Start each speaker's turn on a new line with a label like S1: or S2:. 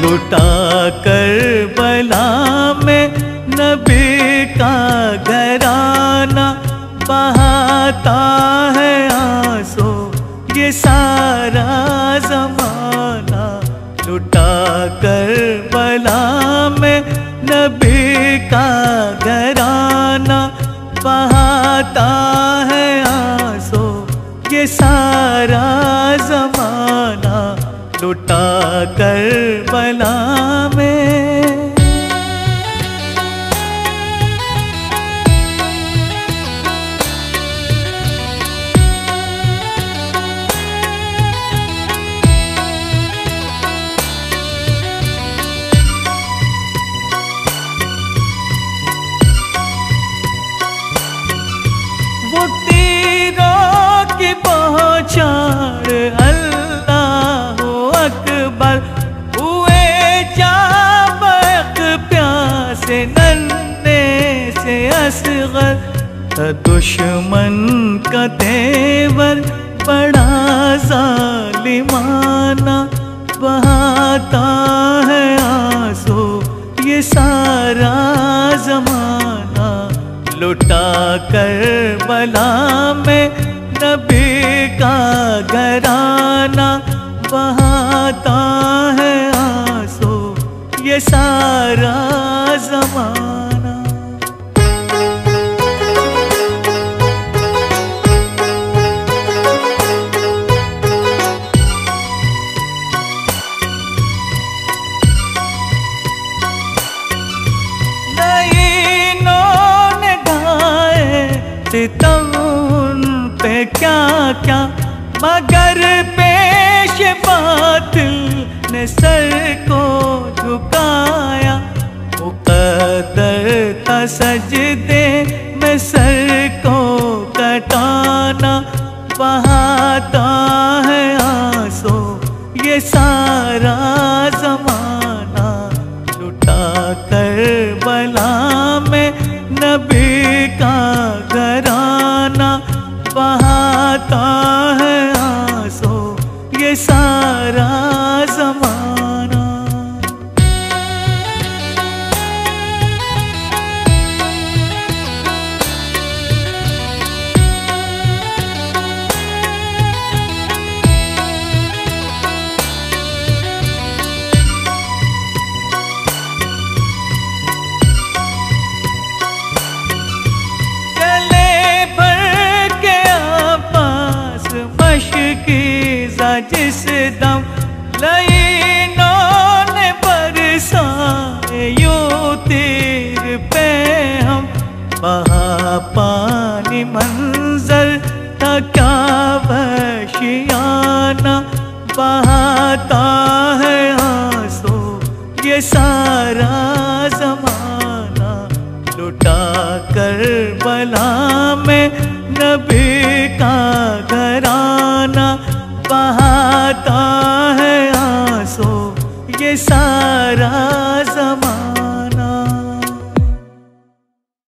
S1: लुटा करबला में नबी का घराना, बहाता है आंसू ये सारा ज़माना। लुटा करबला में नबी का घराना, बहाता है आंसू ये सारा ज़माना। लुटा करबला में वो तीरों की बौछार अल्लाह अकबर हुए चाबक प्यासे नन्हे से असगर। दुश्मन का तेवर बड़ा जालिमाना, बहाता है आंसू ये सारा ज़माना। लुटा करबला में नबी का घराना, बहाता है आंसू ये सारा ज़माना। सितम उन पे क्या क्या, मगर पेश बातिल ने सर को झुकाया। मुक़द्दर था सजदे में सर को कटाना, बहाता है आंसू ये सारा ज़माना। लुटा करबला में नबी का घराना, बहाता है आंसू ये सारा ज़माना। जिस दम लईनों ने बरसाए यूं तीर पे हम, बहा पानी मंजर था क्या वशियाना। बहाता है आंसू ये सारा